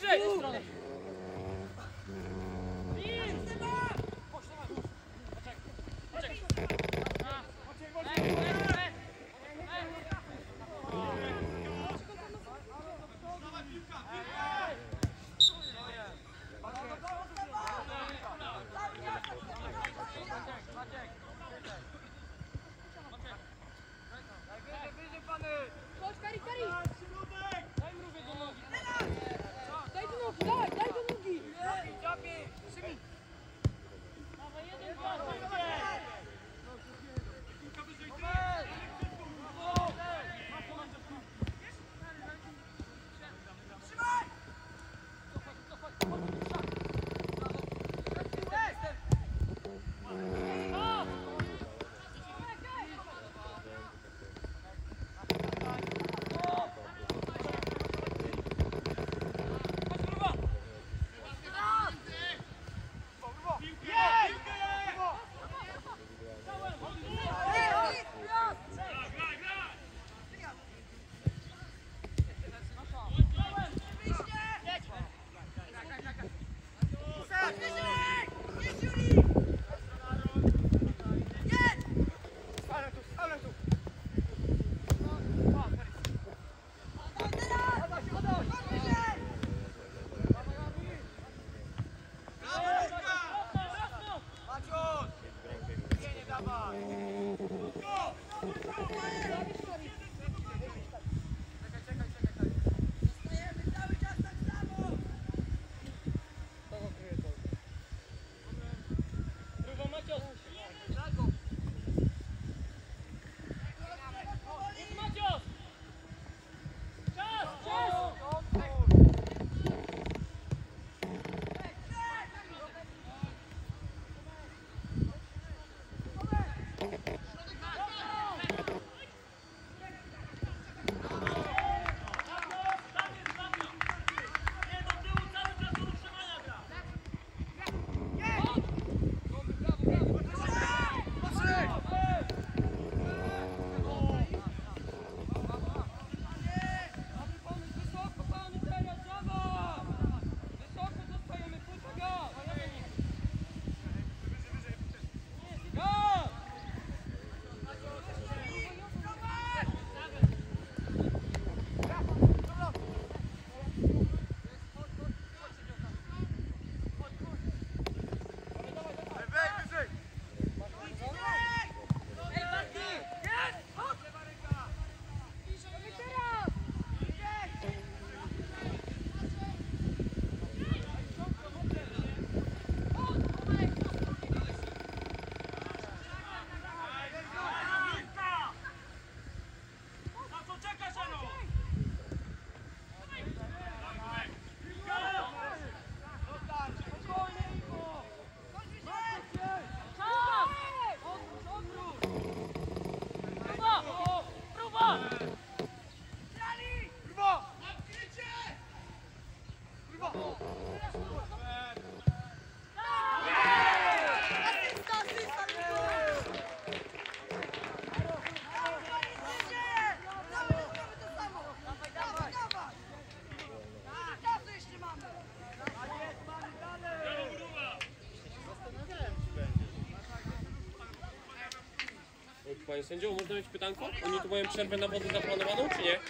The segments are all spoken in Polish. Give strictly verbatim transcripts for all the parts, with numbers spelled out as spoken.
Panie sędzio, można mieć pytanko? Oni tu mają przerwę na wodę zaplanowaną, czy nie?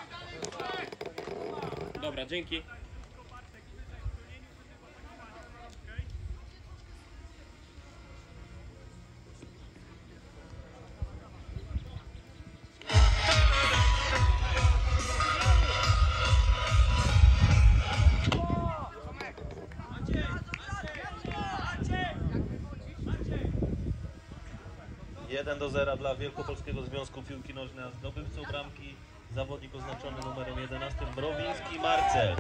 Dobra, dzięki. jeden do zera dla Wielkopolskiego Związku Piłki Nożnej, a zdobywcą bramki zawodnik oznaczony numerem jedenastym Mrowiński Marcel.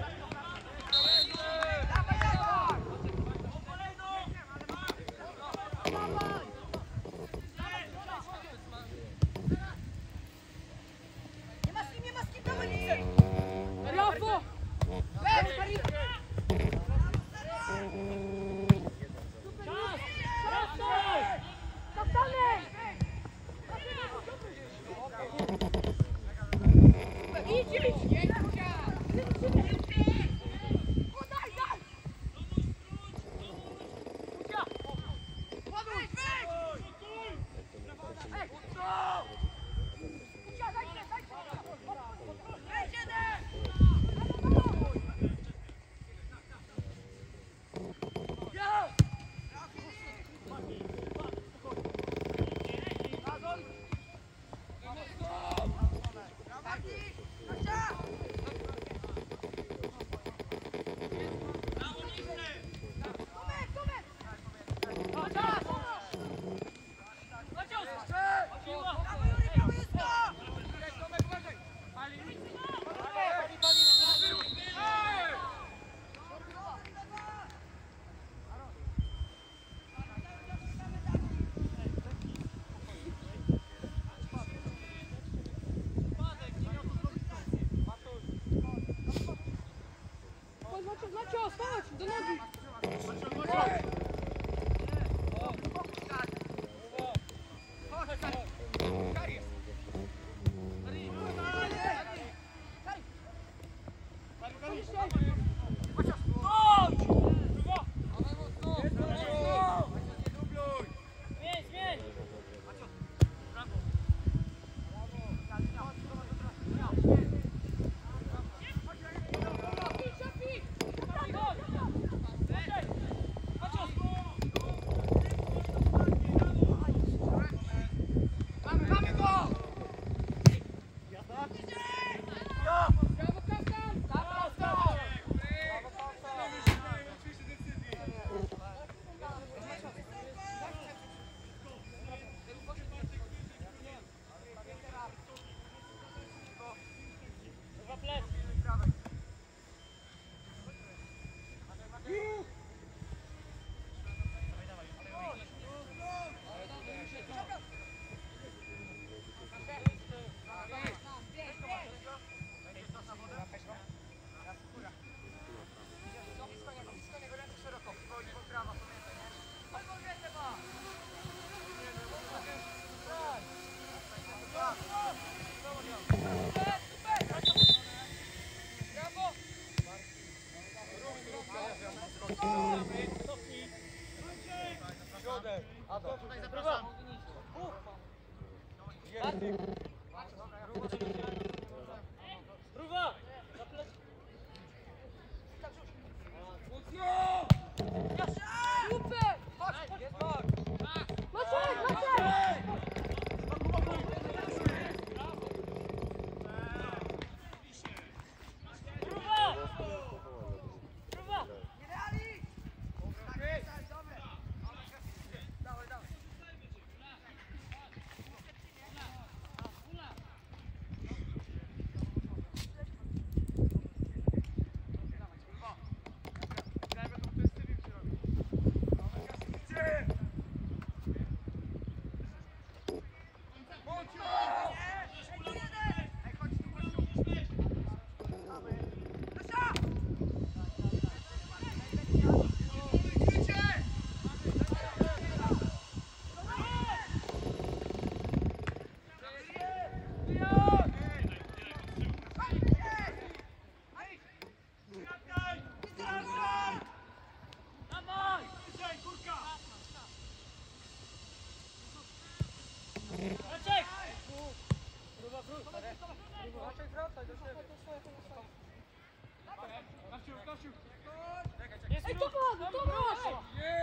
Ej, to mogę, to mogę!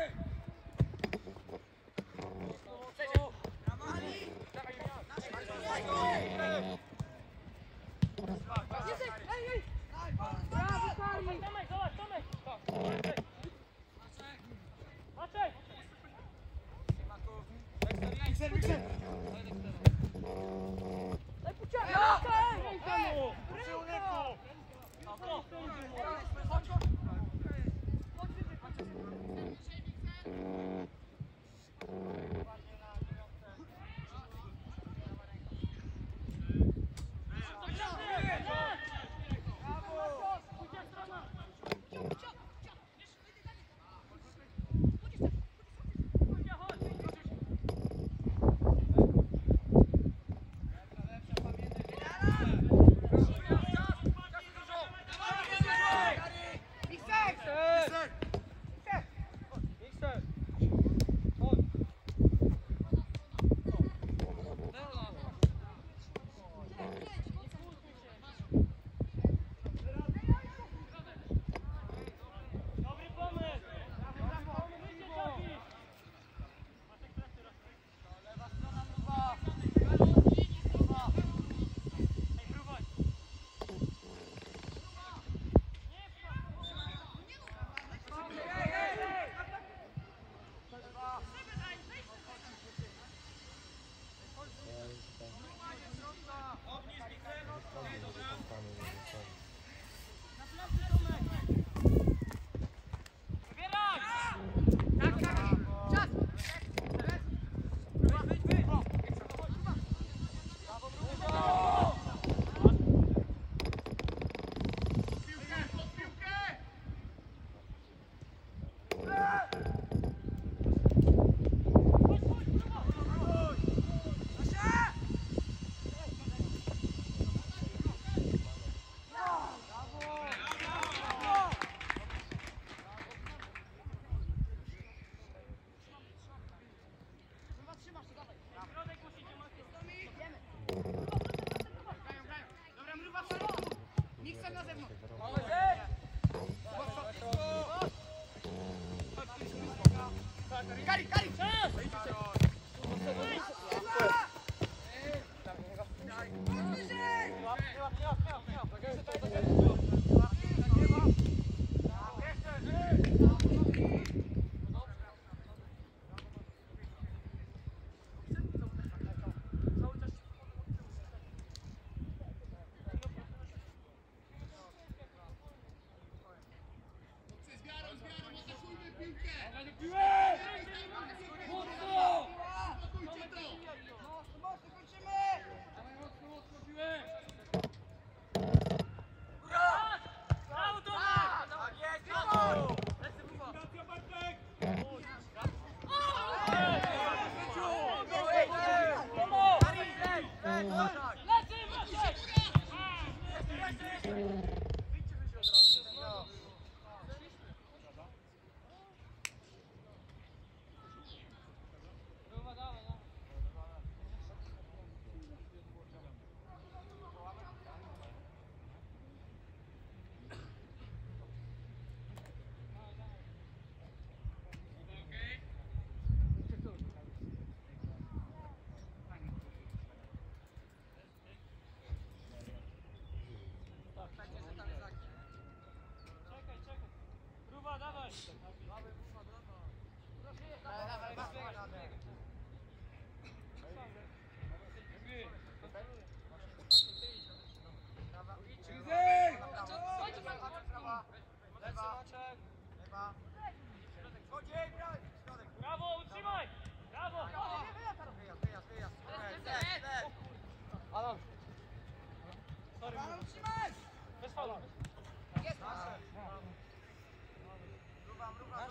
Jesteś, ej, ej! Brawo, Karli! Tomek, zobacz, Tomek! Maciej! Mikser, mikser! Daj puciaka! Ej, ej, temu!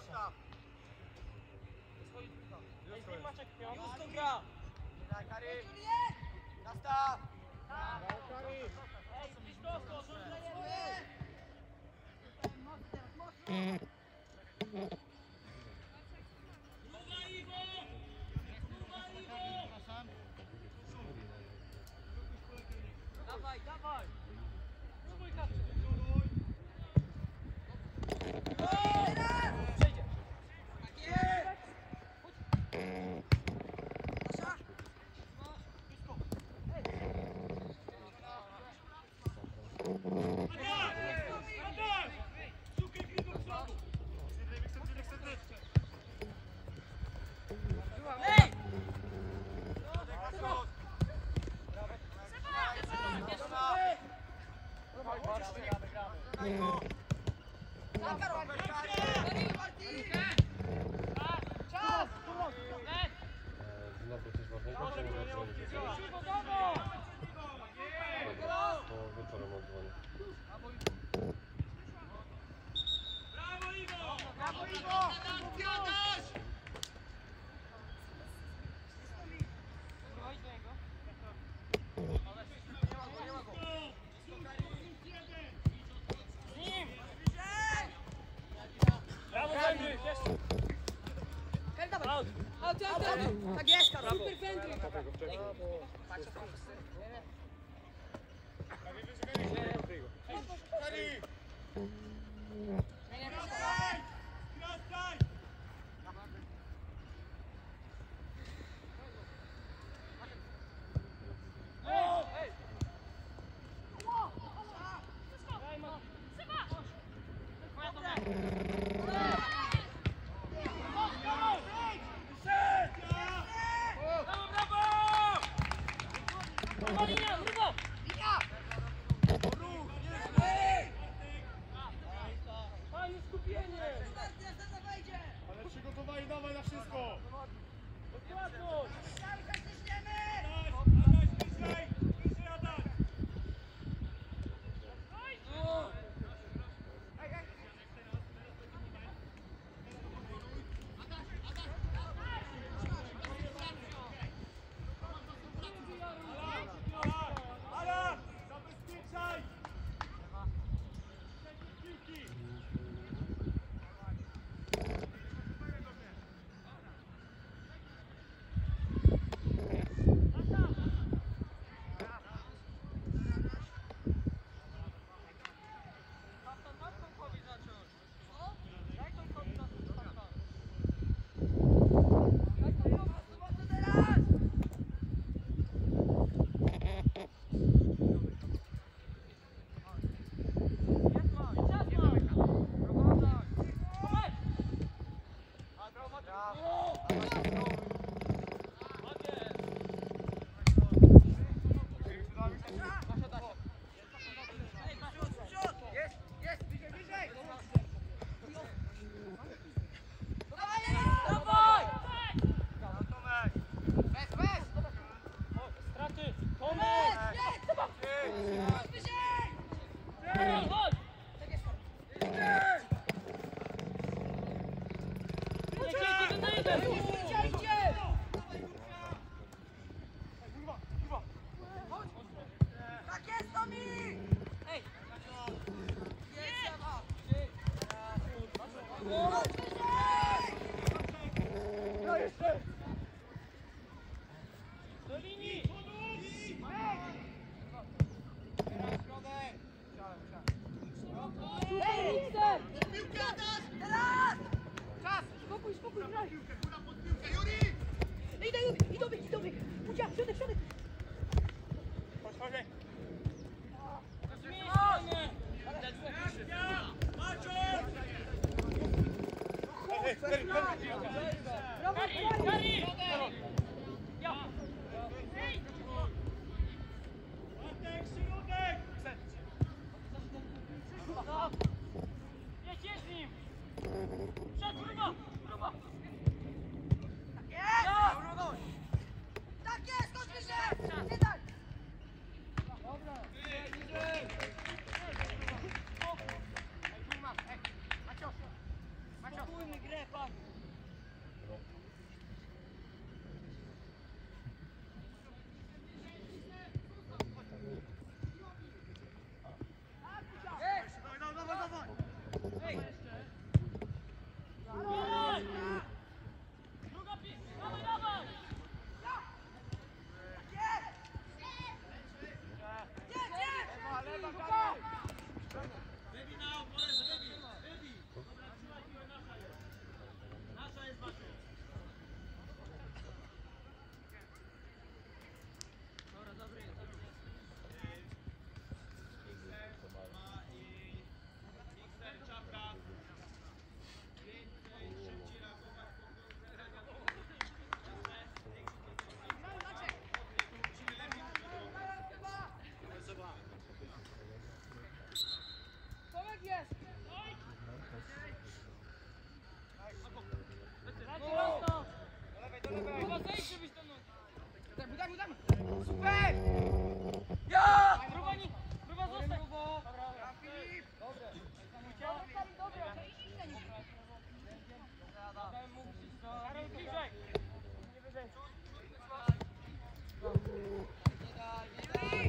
Dawaj, dawaj! Spróbuj przejdzie! Znowu coś ważnego, czy może dzwonić? To wieczorem odzwonię. Out, out, out! Tak jest, Karol! Super fendry! Ale przygotowali dawaj na wszystko! Zabezpieczaj! Spokój, spokój, graj! Idę, idę, idę, idę, idę! Ucia, środek, środek! Brawo, Kari! Ja! Bartek, środek! Jedź, jedź z nim! Przed, próba, próba! Tak jest, skąd wyżej!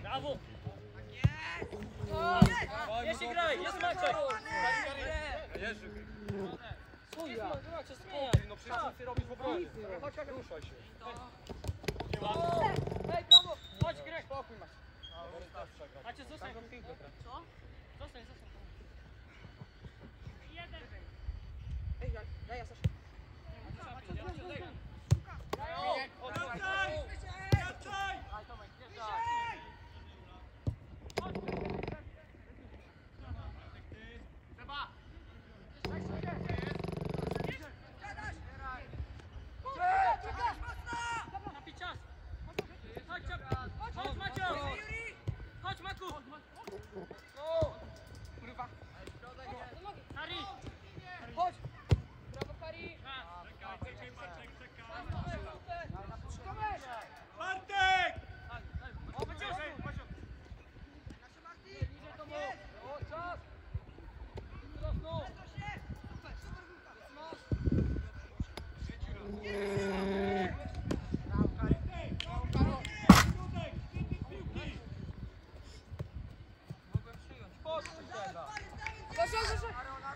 Brawo! Jeśli graj, jest Maciek! Co ja? No przecież co ty robisz w obronie? Ruszaj się. Hej, brawo! Chodź, Greg! Spokój masz. Macie, zostań. Co? Zostań, zostań. Jeden. Ej, daj, daj, ja Sasza. Wracaj! Wracaj! Napić czas. Chodź, chodź, Macio! Chodź, Maku! Kurwa. Harry! Chodź. Brawo, Kari. Bartek! O, Maciuś! O, czas. Wzrosnął! Środek! Szczytnik piłki! Sasza, Sasza.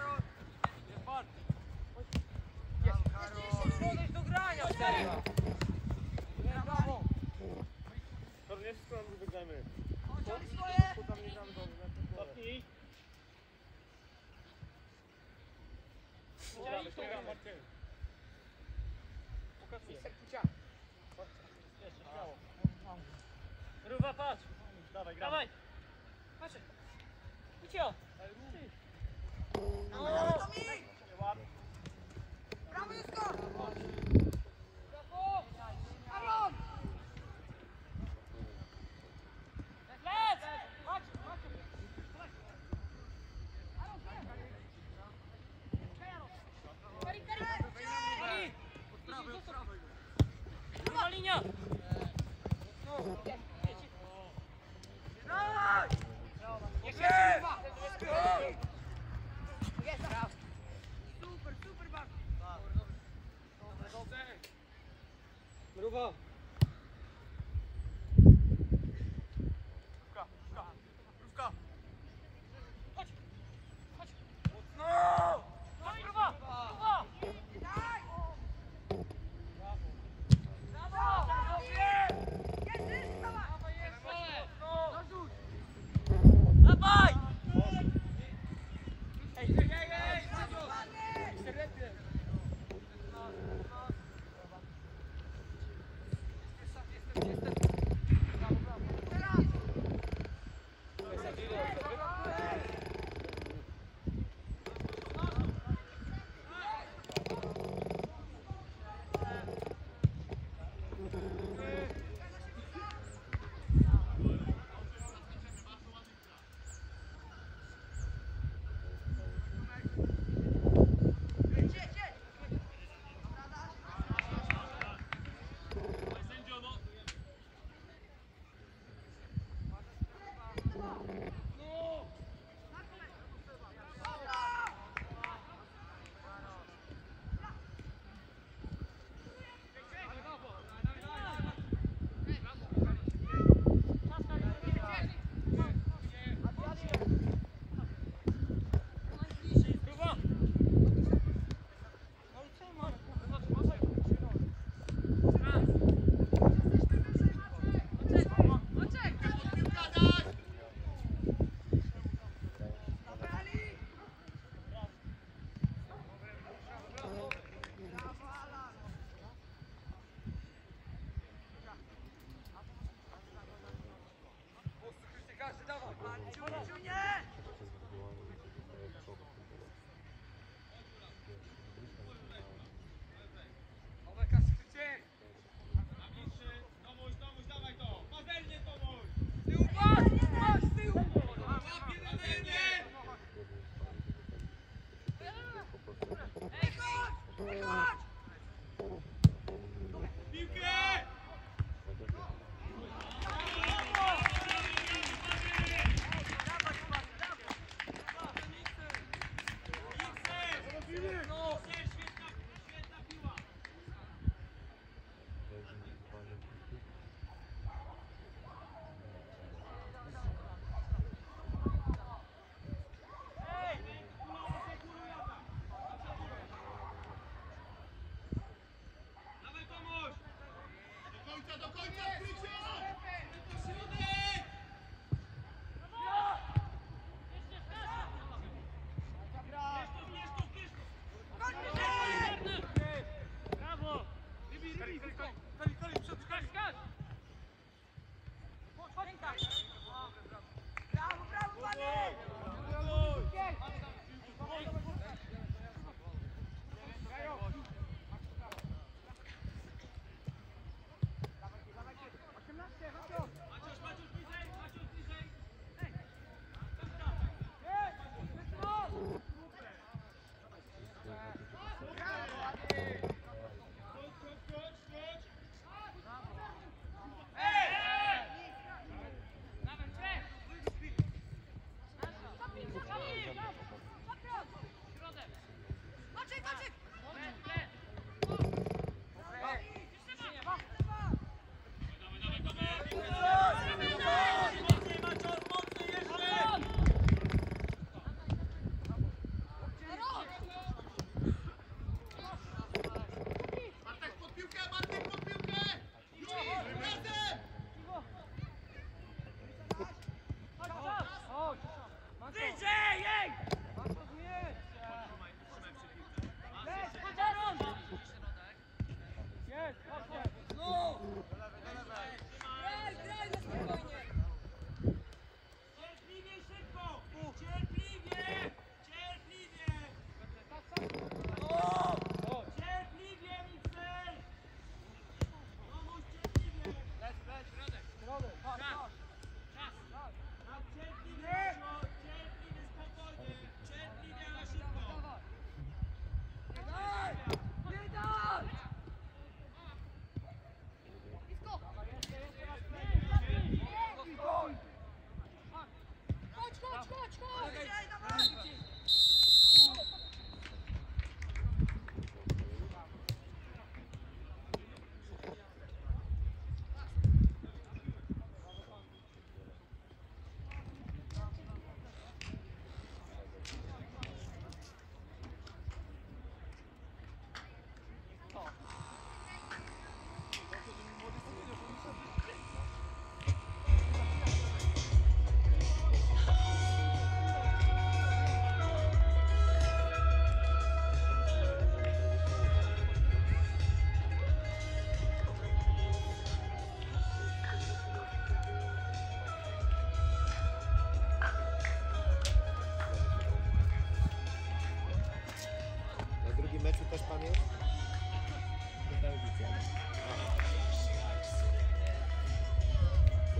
Podejdź do grania, serio! Brawo! To nie jest skąd wygramy. Cofnij. Ściągamy, ściągamy, Marcin. Mister Kucia. Jeszcze śmiało. Ruwa, patrz! Dawaj, gramy. Dawaj! Patrz! Ucio! No! Brawo, Jusko. Brawo. Aaron. Lec! Chodź! Chodź! Kari, Kari. Kari! Druga linia! No! Jest! Jest, brawo. Super, super, bardzo. Mruwa. Chodź! Chodź! No! Chodź, gruba! Gruba! Daj. Brawo! Jest, jest, dawaj. No! Dawaj! Ej, ej, ej, ej!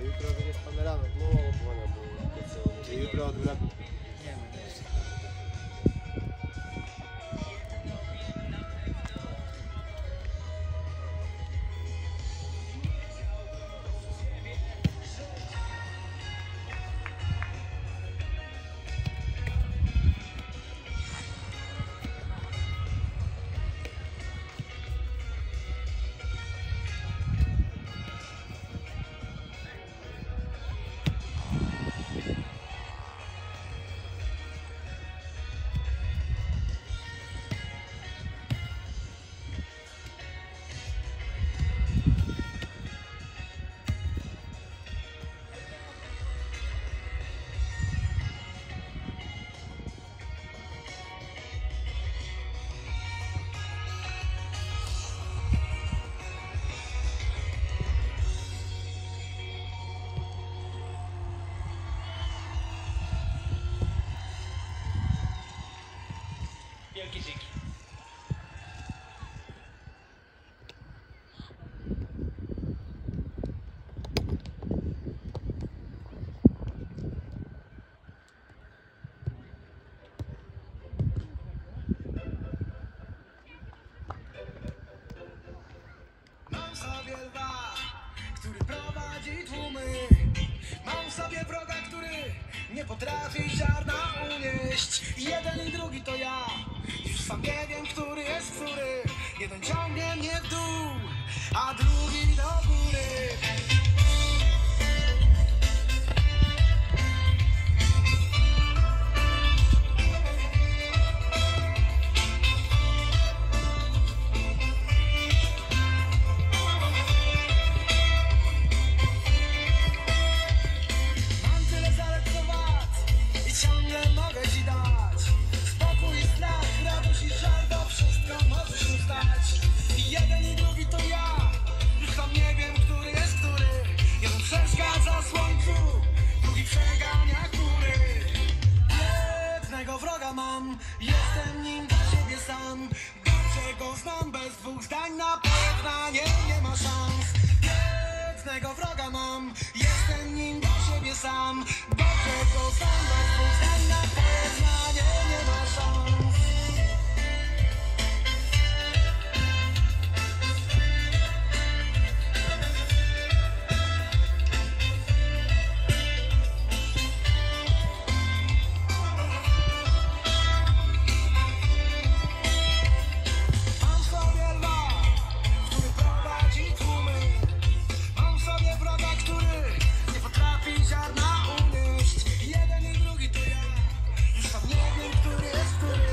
jutro będziesz pan rano. No, dzwonia, bo to co... Czy jutro od wylepu. Nie wiem, jeszcze. Wielki dzięki. Mam sobie lwa, który prowadzi tłumy. Mam sobie wroga, który nie potrafi ziarna unieść. Jeden i drugi to ja, już sam nie wiem, który jest który. Jeden ciągnie mnie w dół, a drugi do góry. Mam tyle zalet co wad i ciągle mogę ci dać spokój i strach, radość i żal, to wszystko może się stać. I jeden i drugi to ja, już sam nie wiem, który jest który. Jeden przeszkadza słońcu, drugi przegania góry. Jednego wroga mam, jestem nim dla siebie sam. Dobrze go znam, bez dwóch zdań na porównanie nie ma szans. Jednego wroga mam, jestem nim dla siebie sam. Dobrze go znam, bez dwóch zdań na porównanie nie ma szans. Mam sobie lwa, który prowadzi tłumy. Mam sobie wroga, który nie potrafi ziarna unieść. Jeden i drugi to ja, już sam nie wiem, który jest który.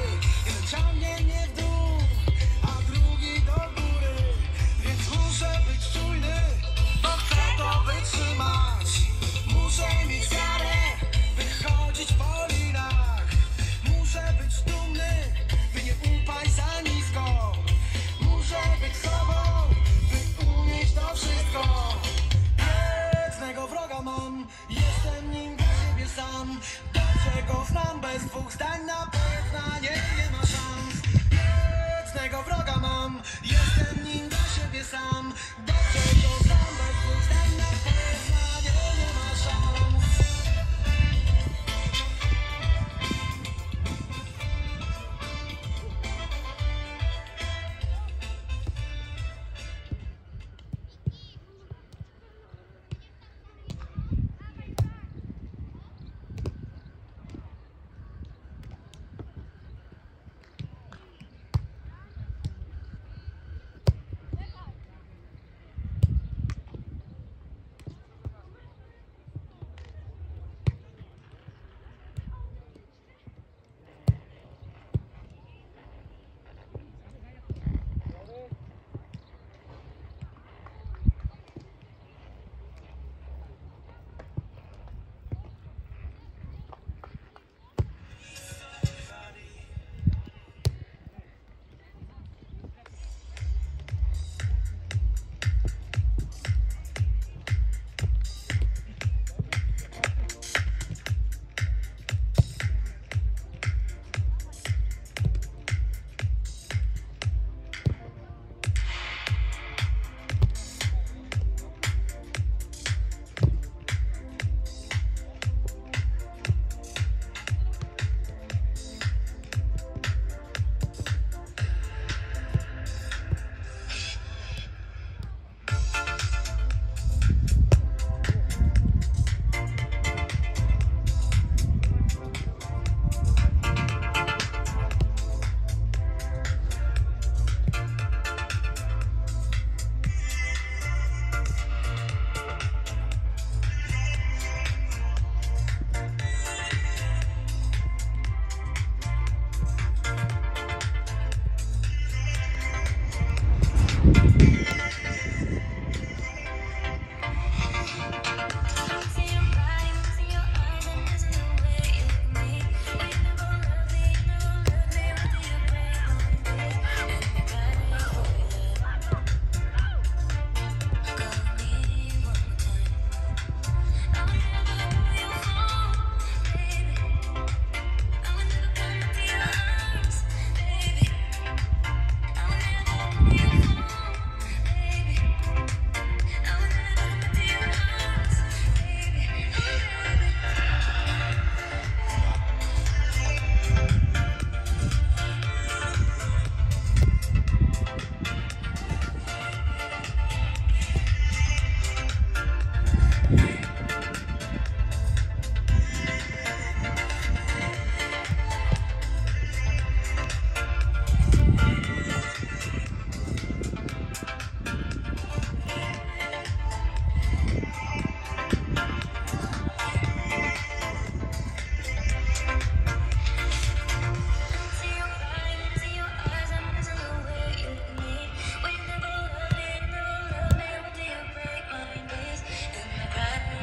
Right.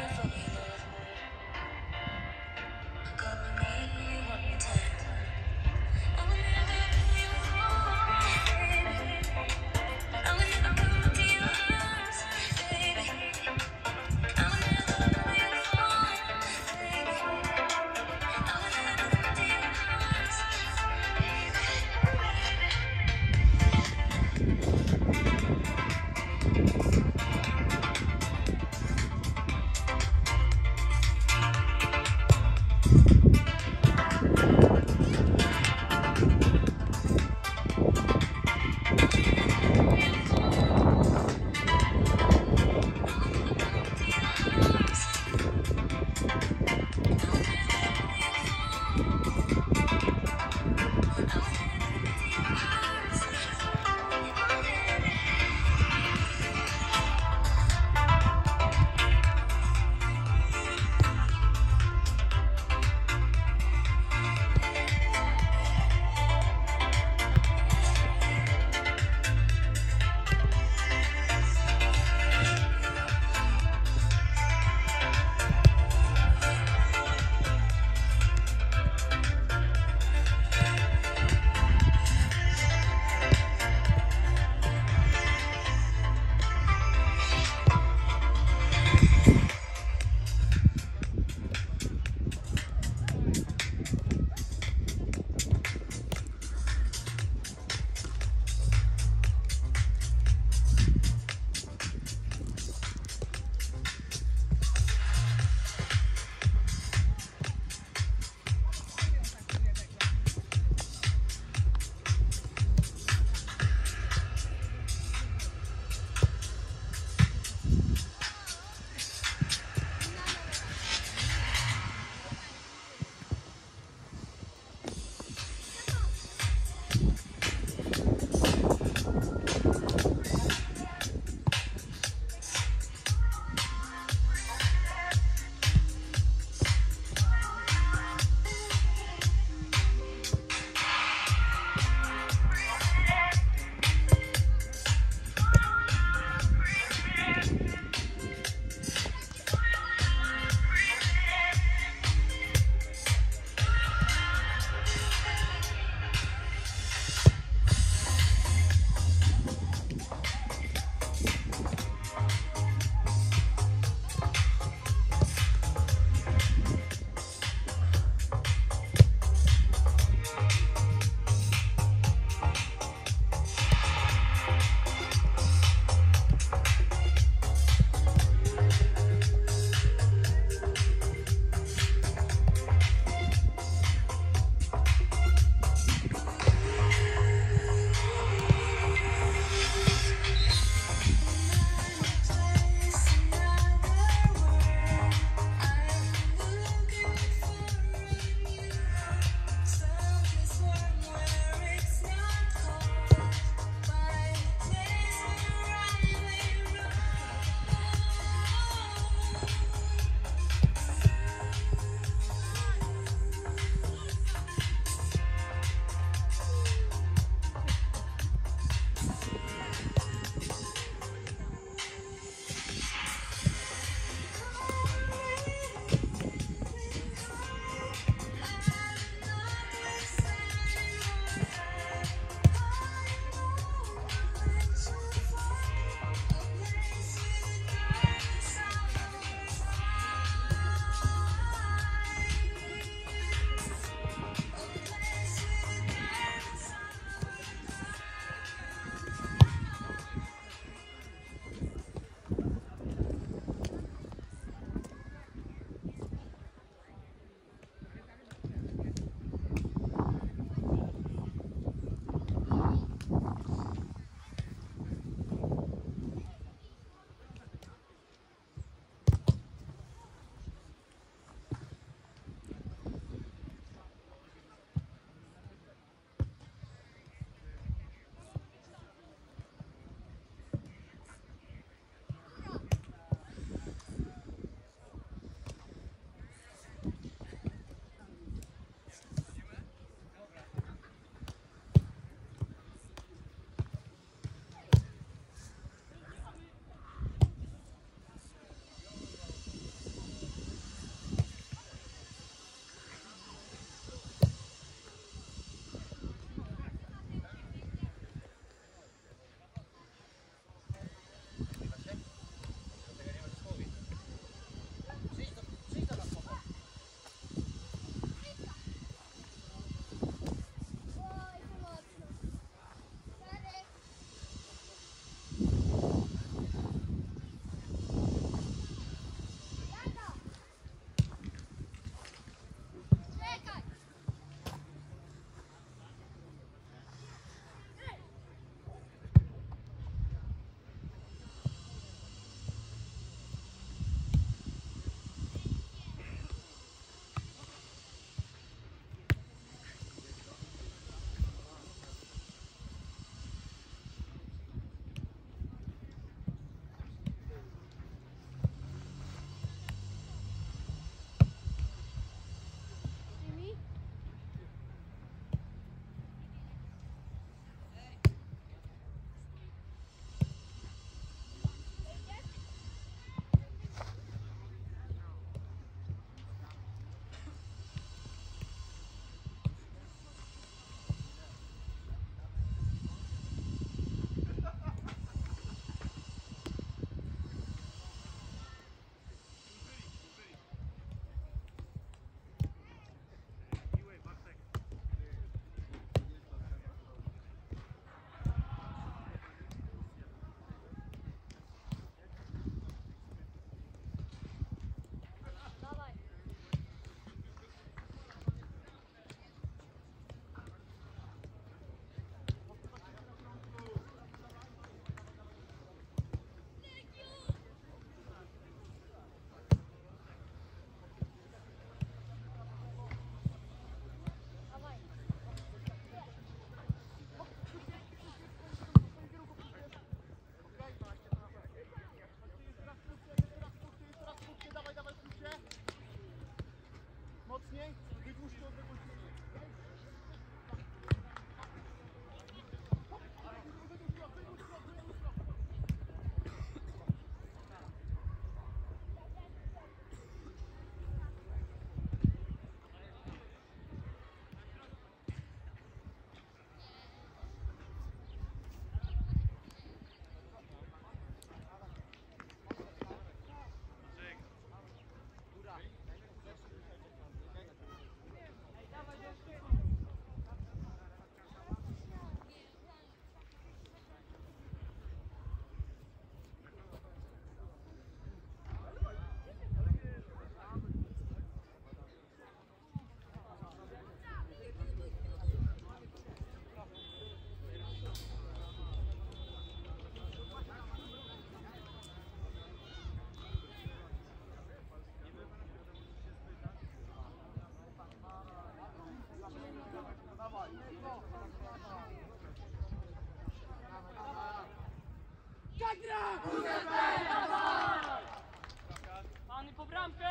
bramkę!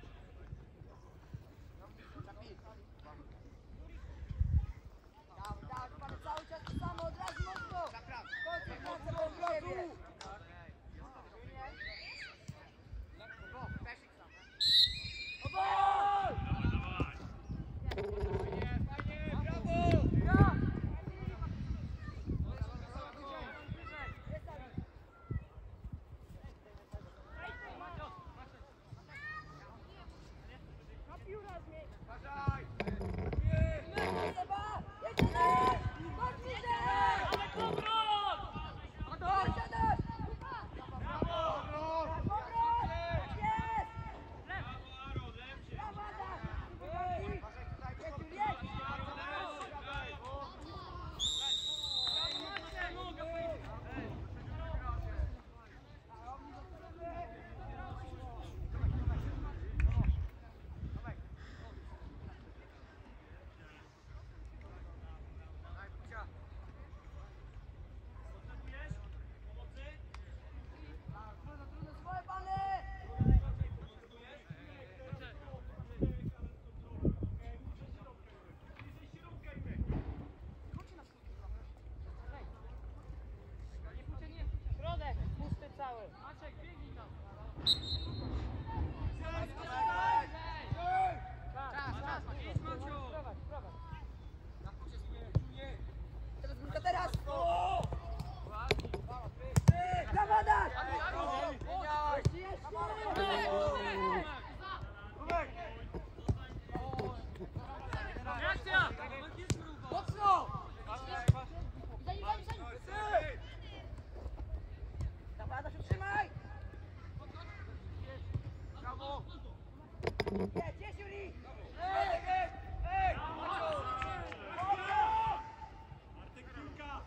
Tak, pan cały czas to samo, od razu mocno. Koncentracja do siebie. Środek, pusty cały. Maciek, biegnij tam. Czas, czas, idź Maciu. Prowadź, prowadź. Teraz Bulka, teraz! Brawo, Adaś! Reakcja! Mocno! Dawaj, Adaś, utrzymaj! Jedź, jedź, Juri! Ej, ej, ej! Artek piłka!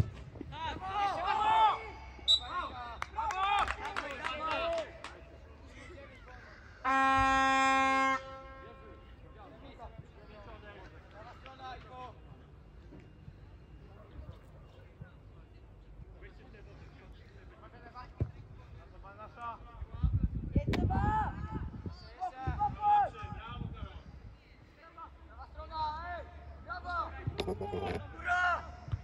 Jedź, Seba! Spokój, spokój! Prawa strona, ej! Brawo! Góra!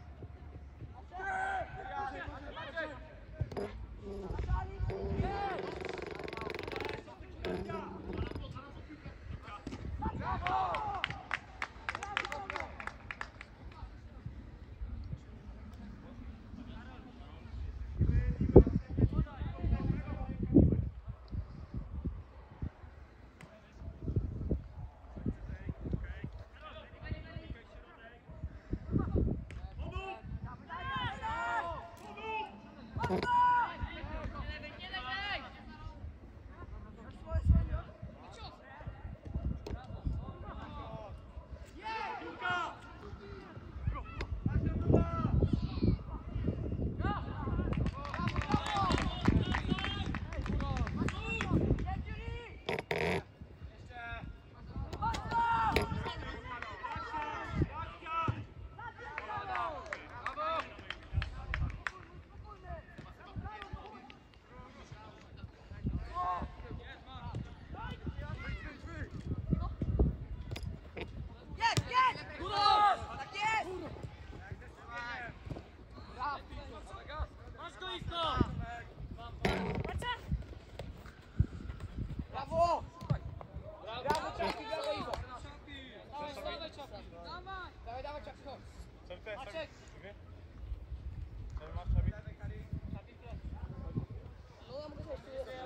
Brawo! Brawo, Czapki, brawo, Iwo! Dawaj, dawaj, Czapki! Dawaj, dawaj, Czapki, chodź! Maciek! No, ja mogę zejść, tu jest.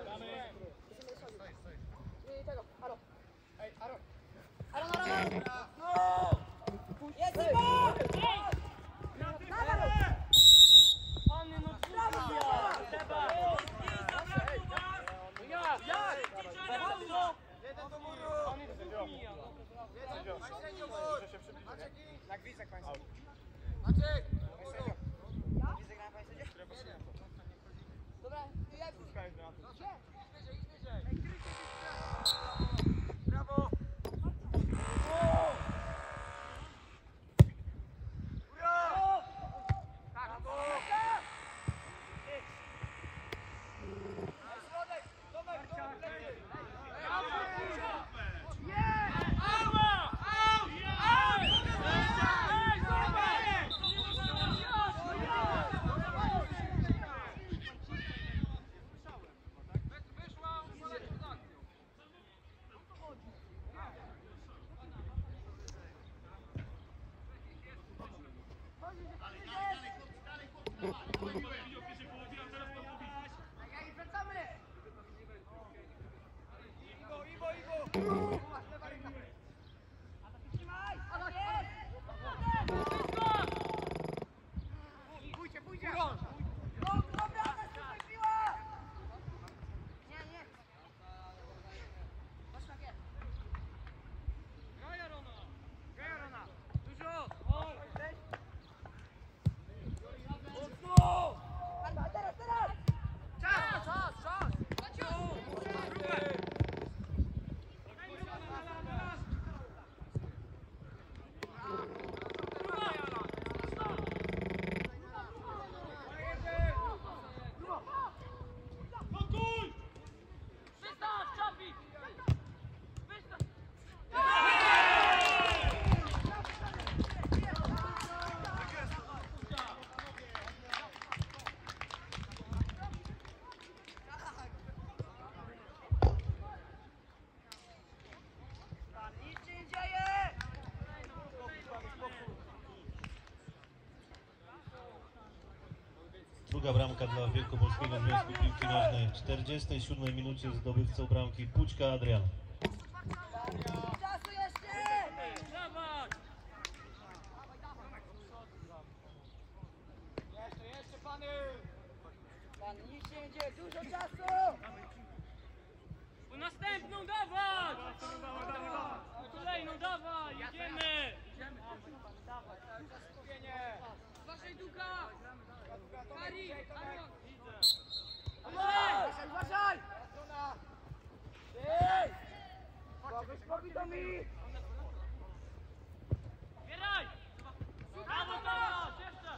I tego, Aro. Ej, Aro. Aro, Aro, Aro! No! Jest, Iwo! Dawaj! Pany, no Brawo, Seba! Ja! Ja! Jeden do muru! On jest mija. Na gwizdek, panie sędzio. Maciek! Ja? Gwizdek na panie sędzio? Dobra, ja gdzie? Idź wyżej, idź wyżej. Brawo! Ura! Tak, brawo! Środek! Tomek, Tomek, lepiej! druga bramka dla Wielkopolskiego Związku Piłki Nożnej. W czterdziestej siódmej minucie zdobywcą bramki Pućka Adrian. Czasu jeszcze! Dawaj! Jeszcze, jeszcze pany! Pan nic nie idzie, dużo czasu! Po następną dawaj! Po kolejną dawaj! Jedziemy! Uważaj Duga! Kari! Uważaj, uważaj! Ej! Dobry spokój do mi! Zbieraj! Brawo Tomasz! Jeszcze!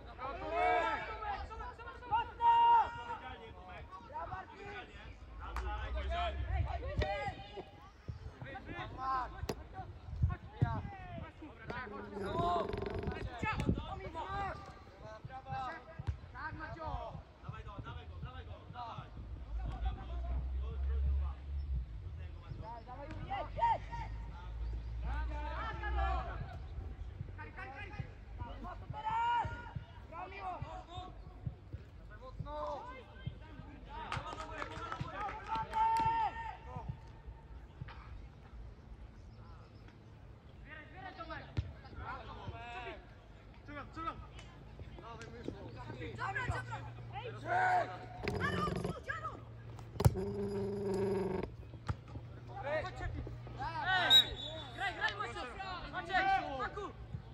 Mocno! Ja Marcin! Ej, wyżej! Dawaj! Ja! No! Tak, Macio! Dawaj go, dawaj go, dawaj go, dawaj. Dawaj, dawaj, jedź, jedź! Mocno teraz! Brawo, miło! Mocno! Zbieraj, zbieraj Tomek! Czekam, czekam. Dobra, dobra! Ej! Aaron, wróć, Aaron! Ej! Graj, graj Maciek! Maciek! Maku!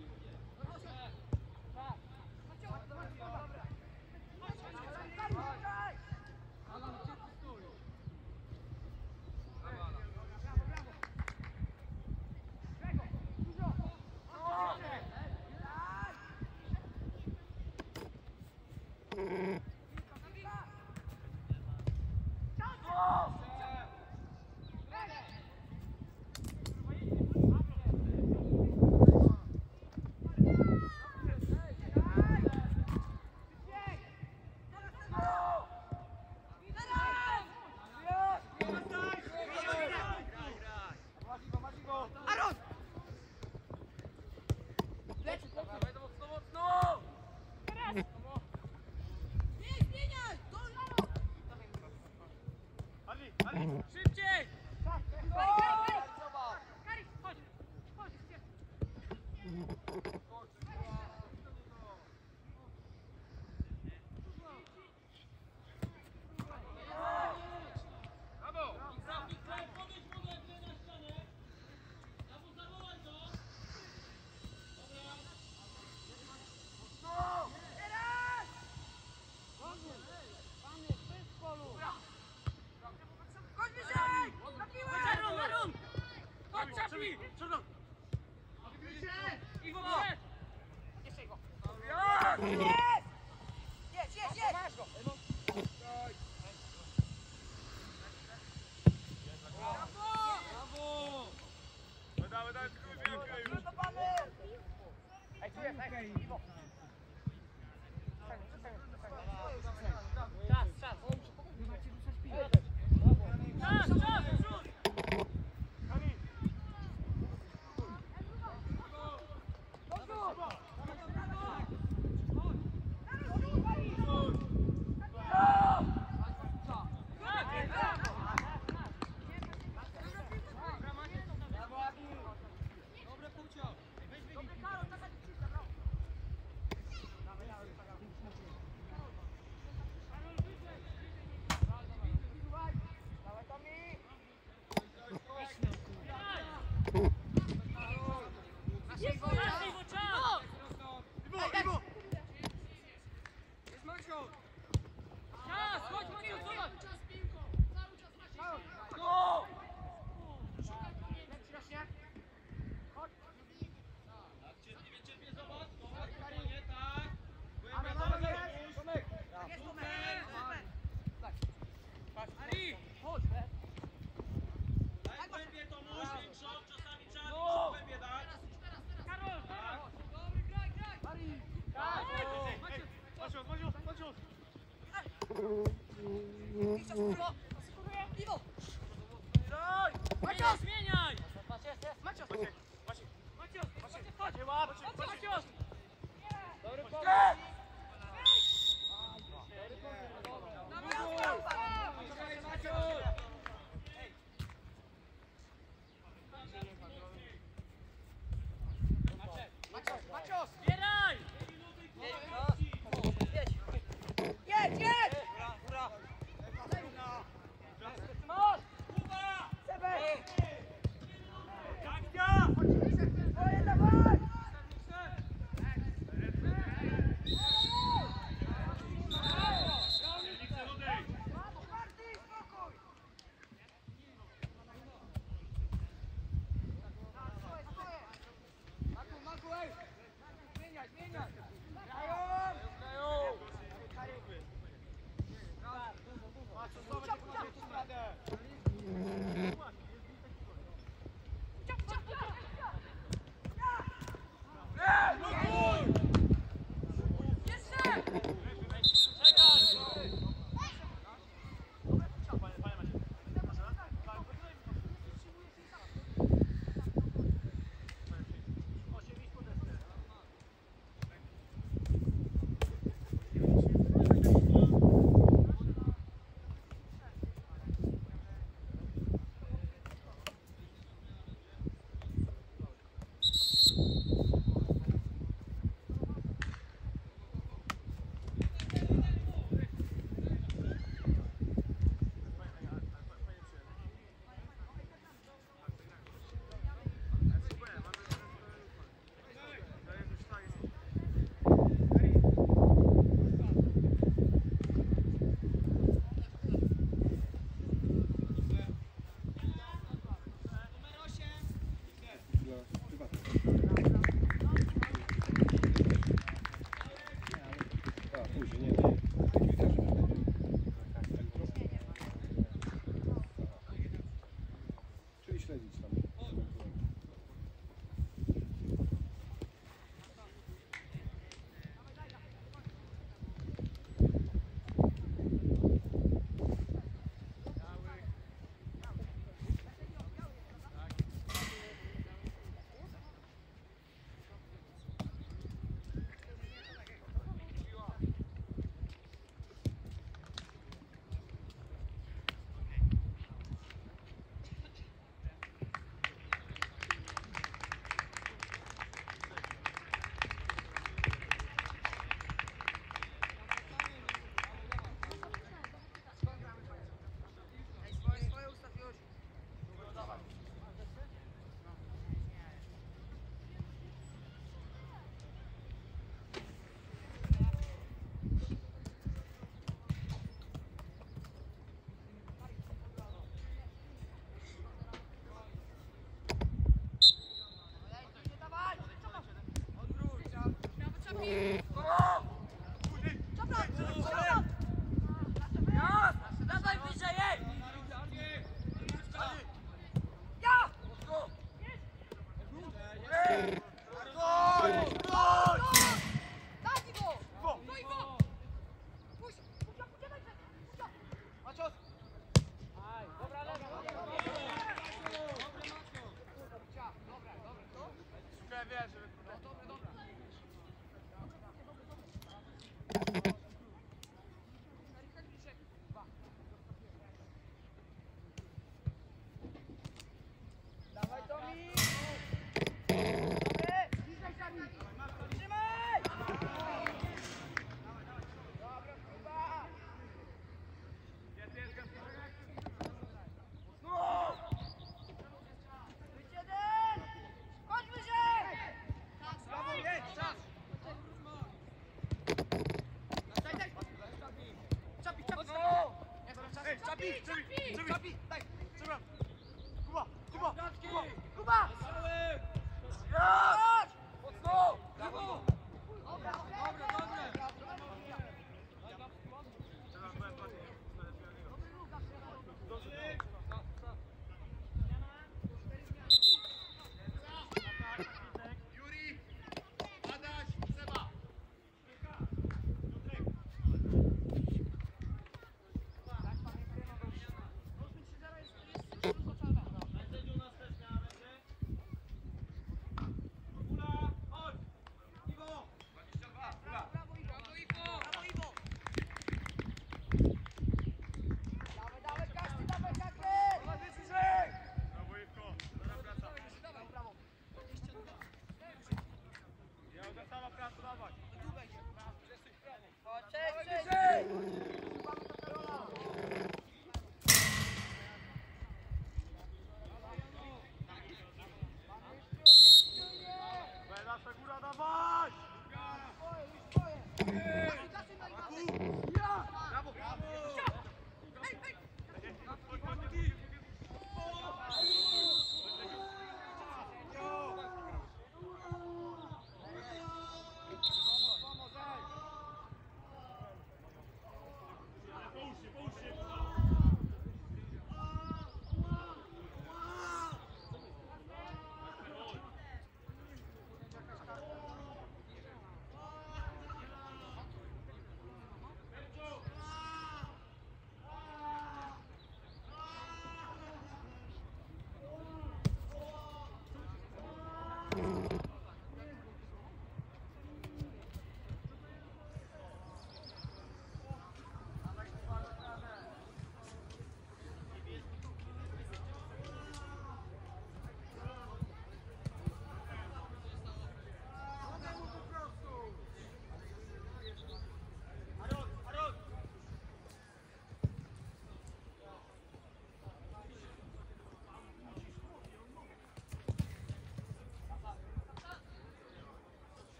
Aaron! Leci, dawaj, mocno, mocno! Teraz! Nie, zmieniaj! To Aaron! Ali, Ali. Szybciej! Graj, graj, graj! Kari, chodź! Chodź, gdzie? Chodź wyżej! Na piłę! Chodź Aron, Aron! Chodź, czapnij! Czekam. I w ogóle! Jeszcze go! Jest! Jedź, jedź, jedź! Masz go! Dawaj, dawaj, tylko wyjechaj już. Trudno, pany! Ej, tu jest, ej, Iwo! Czas, czas! Czas, czas, rzut! Zacznij, bo czas! Iwo, Iwo. Czas, chodź, Maciu, zobacz! Go! Leci rośnie. Chodź. Ale mamy jest! Tomek! Jest Tomek! Tak. Ari! Chodź! Daj głębiej to muś, większą, czasami trzeba No. większą głębię dać. Karol, Karol! Dobry, graj, graj! Mari! Tak, Maciu! Maciu, Maciu, Maciu. Iwo! Iwo! Zmieniaj, zmieniaj! Macio! Macios, chodź! Chodź, Macios! Dobry pomysł. pomysł! Macios! Zbieraj! Jedź, jedź! Moc! Sebek! Twoje, dawaj! Marty, spokój! Stoję, stoję! Marku, Marku, ej! Zmieniaj, zmieniaj! Grają! Ciap, ciap, ciap. Ciap, ciap, ciap. Jeszcze! Czyli śledzić tam. Dawaj wyżej, ej! Ja! Daj go! Daj go! Puść! Puść, puść, daj, puść! Macios! Dobra, lewo. Dobra, dobra, to? Wiesz, Dobre, dobra.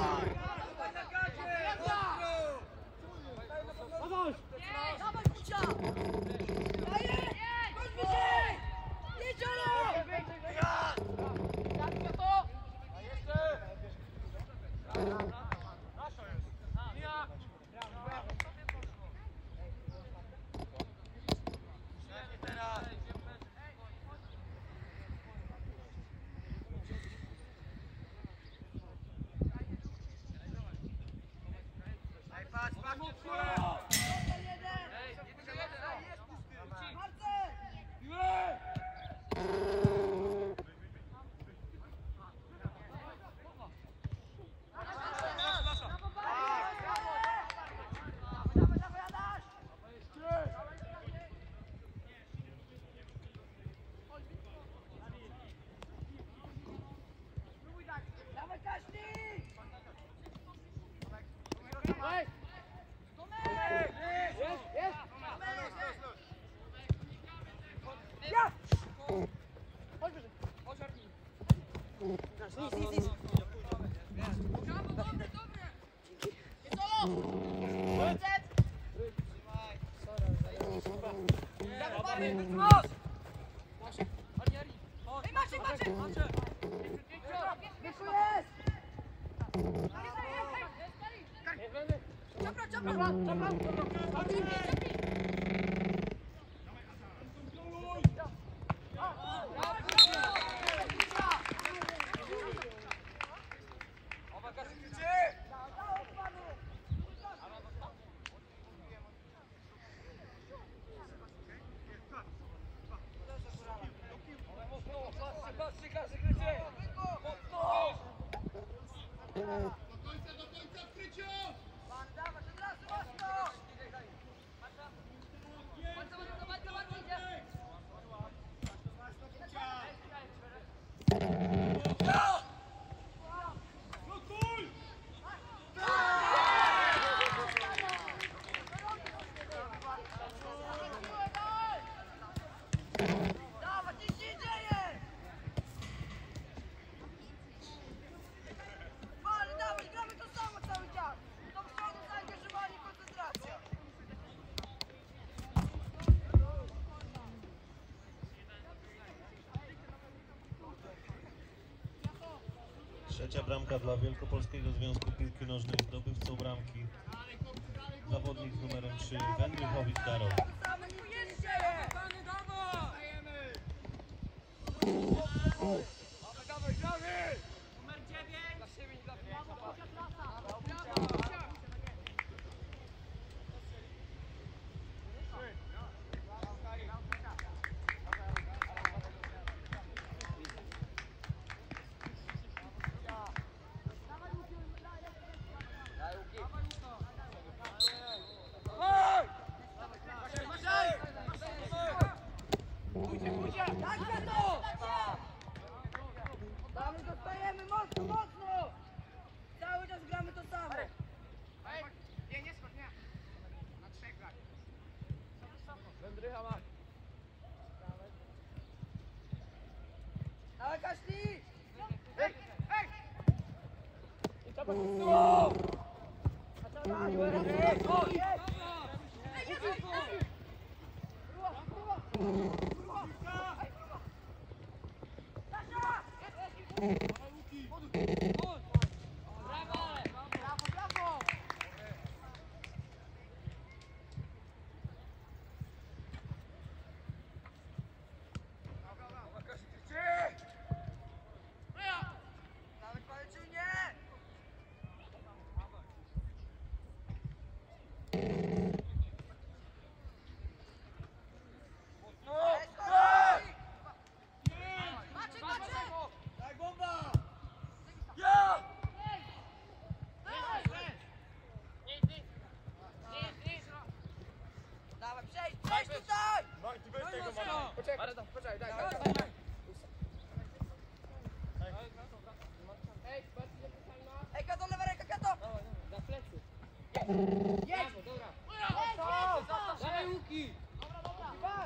Dawaj, Kucia! Daję! Chodź wyżej! Jedź, Olo! Jak to? Dawaj, Kaśni! Dawaj! Jest, jest! Ja! Chodź wyżej. Chodź, Armin. Nic, nic, nic. Brawo, dobre, dobre! Jest Olo! Lecet! Brawo, Barry, wytrwasz! Ej, Maciek, Maciek! Wyszło jest! Czapra, czapra! Czapra, czapra! Dawaj, nic się dzieje! Ale dawaj, gramy to samo cały czas! Do przodu, zaangażowanie, koncentracja! Trzecia bramka dla Wielkopolskiego Związku Piłki Nożnej. Zdobywcą bramki zawodnik z numerem trzy Wędrychowicz Karol. Same nic nie dzieje! Dawaj, dawaj, gramy! Numer dziewięć! Dla siebie i dla Tak, to! Damy, dostajemy mocno, mocno! Cały czas gramy to samo! Nie, nie skocz, nie! Na trzech grać. Wędrycha ma. Dawaj, Kaśni! Hej, hej! I to po Brawo, brawo! Nawet walczył, nie! Maciek, Maciek! Daj bomba! Ja! Dawaj, przejdź, przejdź tutaj! Poczekaj, poczekaj, daj, daj, daj. Ej, Kato, lewa ręka, Kato! Na plecy. Jedź! Dobra. Dawaj, Łuki! Dobra, dobra. Dawaj!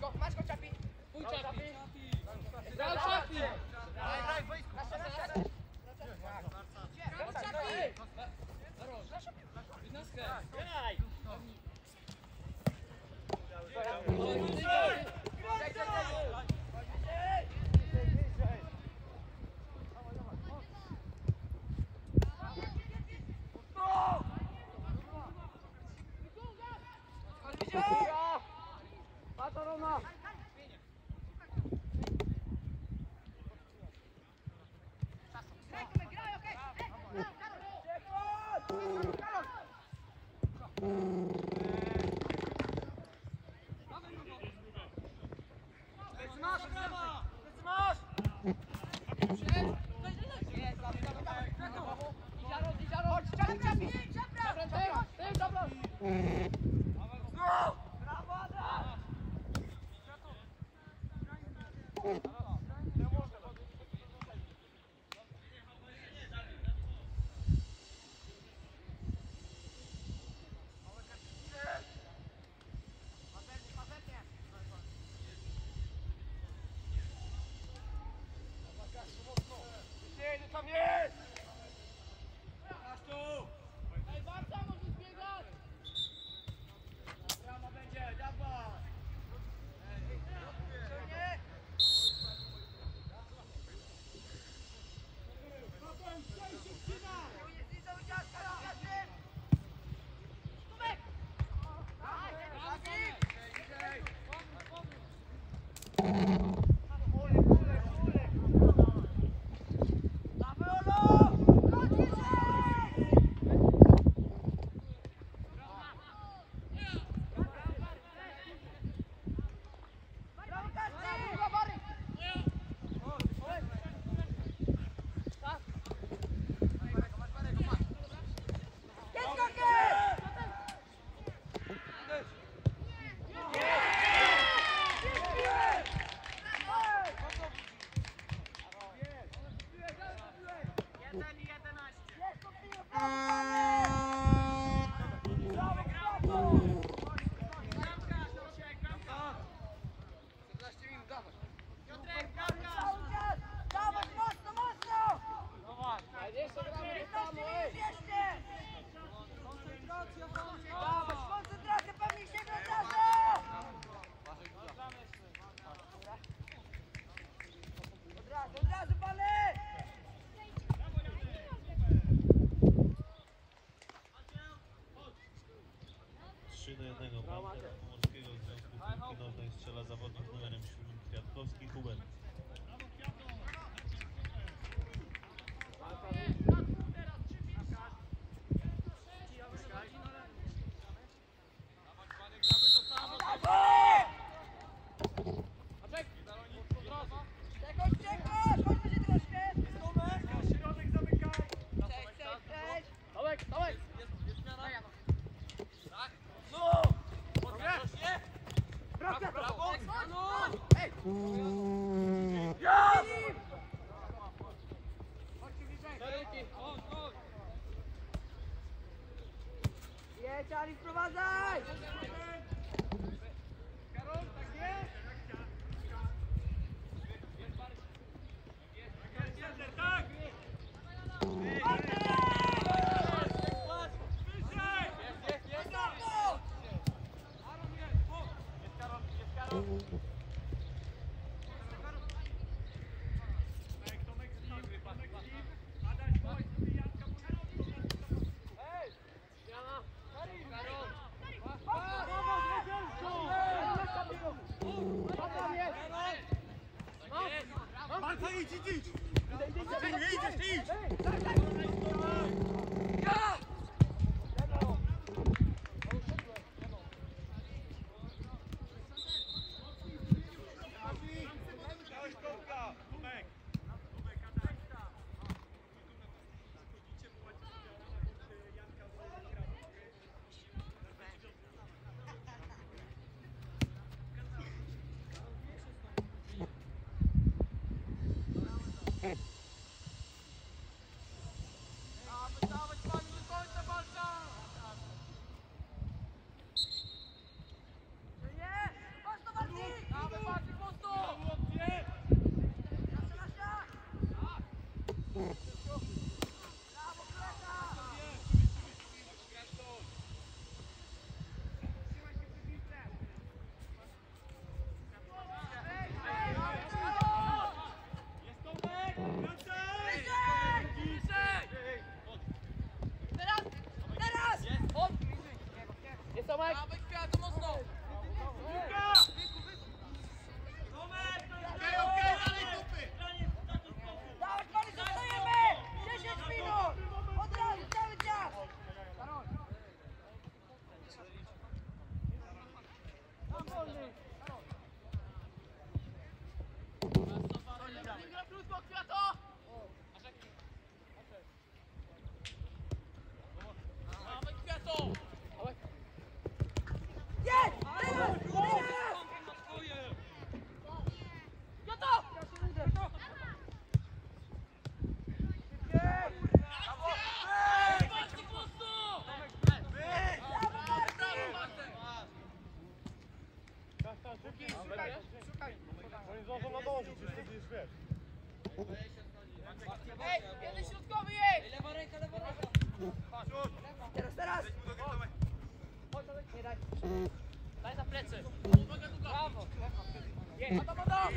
go, masz go, Czapi. Pójdź Czapi. Grał Czapi. Daj, daj, wojsko. Na szczerze, na szczerze. Graj. trzy do jednego. Bramkę dla Pomorskiego Związku Piłki Nożnej strzela zawodnik z numerem siódmym Kwiatkowski Hubert. Jedź, Ali, wprowadzaj! Tomek! Dawaj kwiatu mocno! Piłka! Okej, okej, dalej dupy! Dawaj, panie, zostajemy! dziesięć minut! Od razu, cały czas! Karol! Tam wolny! Karol! Gra krótko, kwiato! Dawaj, kwiato! Jedź! Teraz! Teraz! Kwiato! Oni zdążą nadążyć, już wtedy już wiesz. Ej, jeden środkowy jej! Lewa ręka, lewa ręka. Teraz, teraz! Nie daj. Daj za plecy. Brawo. Jest! Adam, Adam!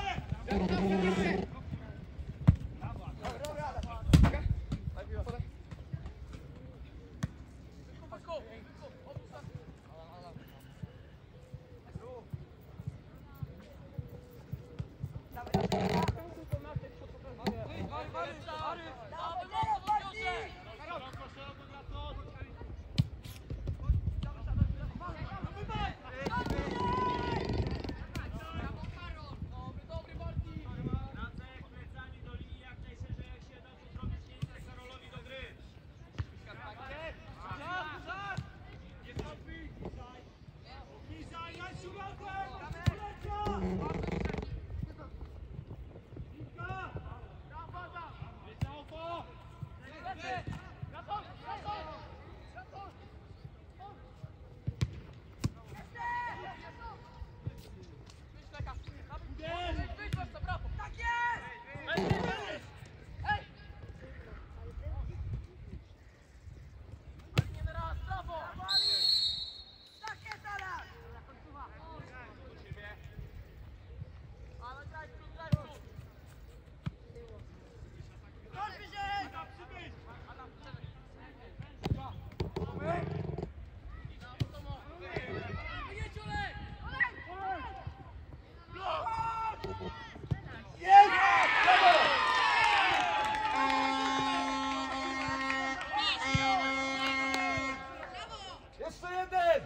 Dobra, dobra, Adam. Daj piłę, podaj. Pasko, pasko, odpuść tak. Dawaj, dawaj, dawaj. Dawaj, dawaj, dawaj. Dawaj, teraz, Marcin! Dobry, dobry, Marcin! Racek plecami do linii jak najszerzej jak się da, to zrobić miejsce Karolowi do gry. Czas, czas! Nie zrobi! Pisaj, na środek! Lecia! Piłka! Lecia opo! Raton, raton! Raton! Wyjdź, Leka! Wyjdź, Westa, brawo! Tak jest! Ej! Ale nie na raz, brawo! Tak jest, Alan! Ale graj w przód, graj w przód! Chodź, wyżej! Adam, przybyć! Adam, przeżyj! Jedź, Olej! Olej! Jeszcze jeden!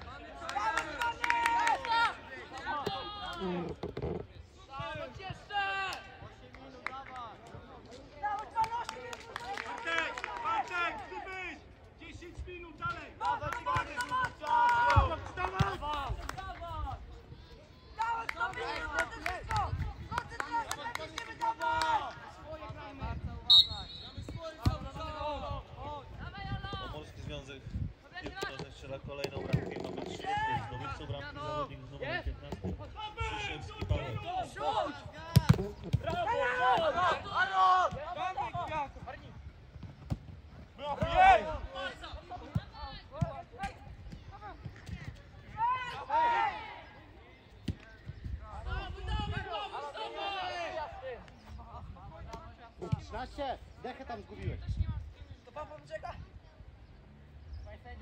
Dawać jeszcze! Bartek, Bartek, przybyć! dziesięć minut dalej! Dawać, Dawaj, dawać, dawaj! Wstawaj! Dawać, sobie nie zgodzę wszystko! Koncentracja, naciśniemy, dawaj! Swoje gramy! Gramy swoje, dawaj! Dawaj, Ala! Pomorski Związek Piłki Nożnej strzela kolejną bramkę i mamy trzy zdobywcą bramki zawodnik z numerem piętnaście Krzyszewski Paweł. Rzuć! Aaron! Brawo, jej! trzynaście! Dechę tam zgubiłeś. To pan poczeka? Panie sędzio.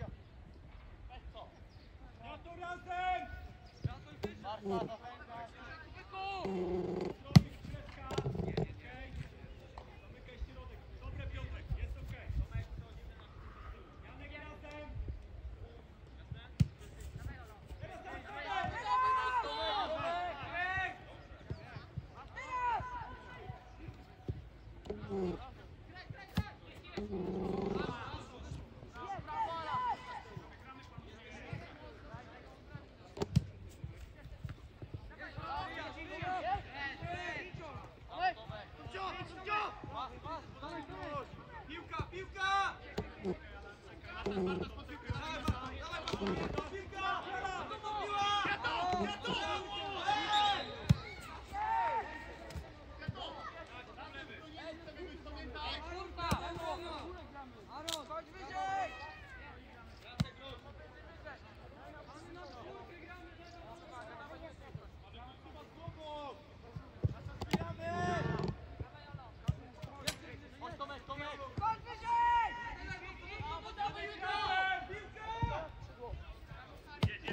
Ja to razem! Marta, do węgla. Zrobić kreska. Okej. Zamykaj środek. Dobre, Piotrek, jest okej. Janek razem. Teraz tak, piłka, piłka! Piłka! Chodź wyżej! Chodź wyżej! Piłka!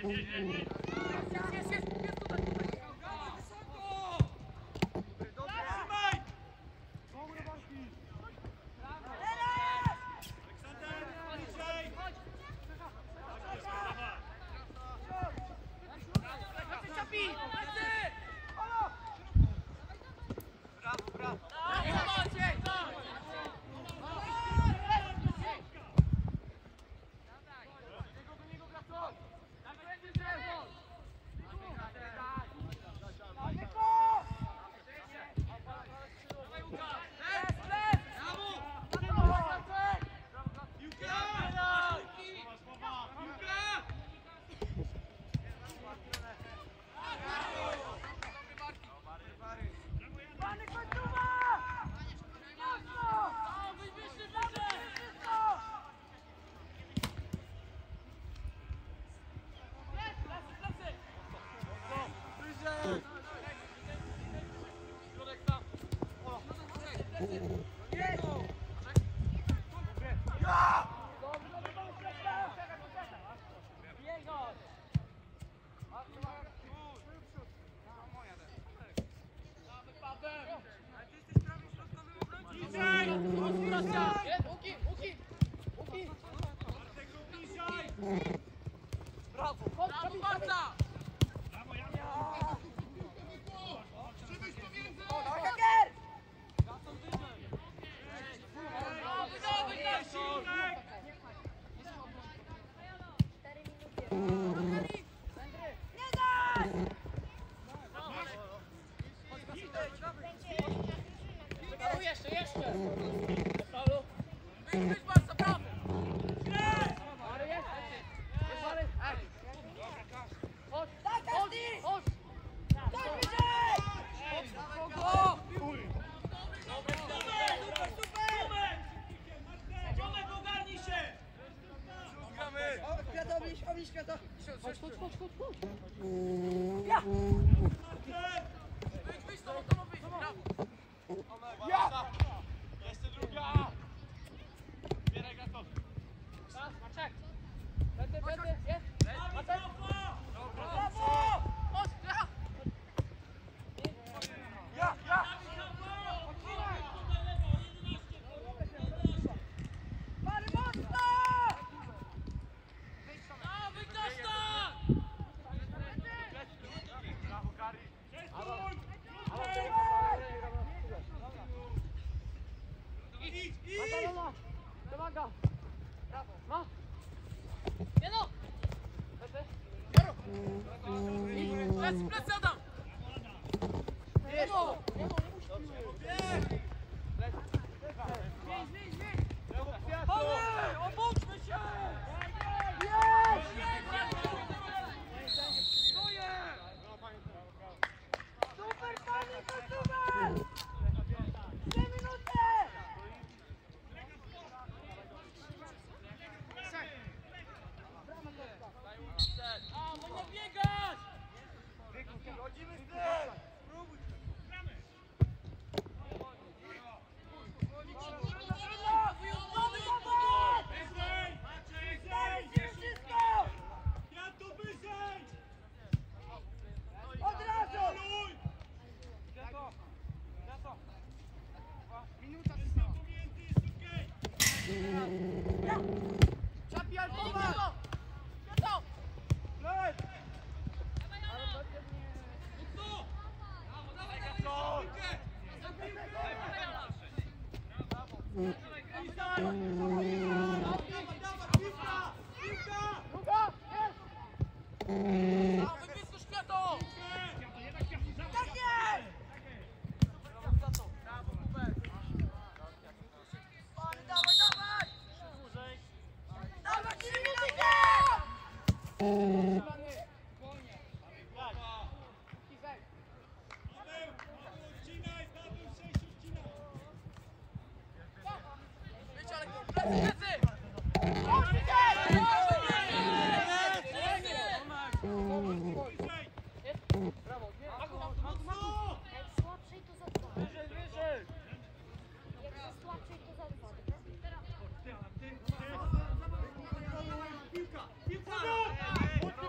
Piłka! Piłka!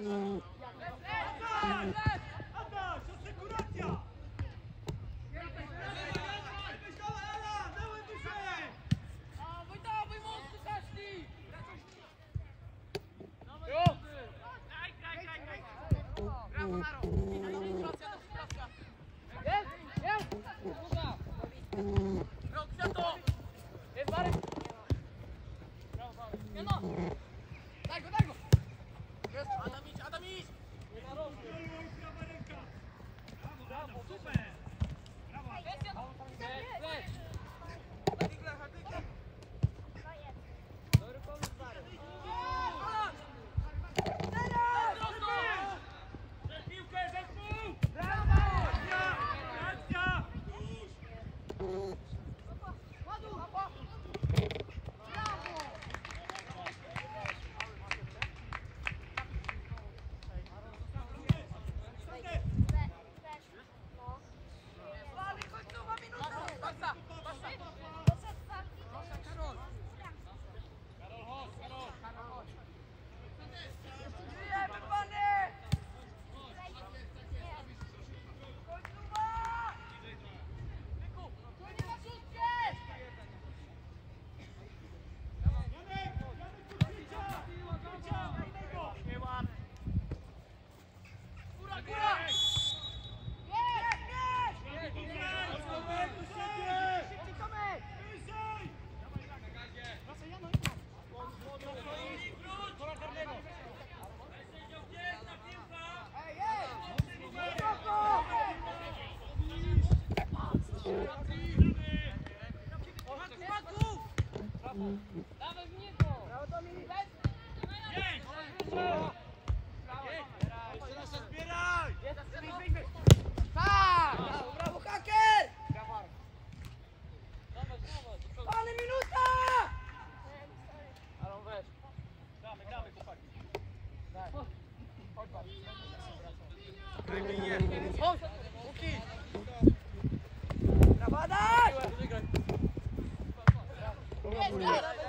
Adaś, asekuracja! Dawaj, dawaj, mocno zaszli! Brawo, Maro! Koncentracja, koncentracja! Jest, jest! Kurwa! Rok, to! Jest Marek! Nie no! Daj go, daj go! Jest, Adam idź, Adam idź! Prawa ręka! Brawo, brawo, super! Brawo! Jest, ja... Leć! Dobry pomysł, Marek. Przez piłkę, zespół! Akcja! Akcja! Końcowa minuta! Basta, basta! Karol! Żyjemy, panie! Końcowa! Wyku, to nie ma szóstkę! Góra, góra! Jest, jest! Szybciej, Tomek! Ej, ej! Wysoko! Maku, Maku! Dawaj w niego! Brawo, Dominik! Zbieraj! Tak! Brawo, haker! Dawaj, dawaj, do przodu. Panie, minuta! Ale on weź. Gramy, gramy, chłopaki. Daj. Chodź, pan. Chodź, Łuki. Brawo, Adaś! Wygraj. Jest, jest!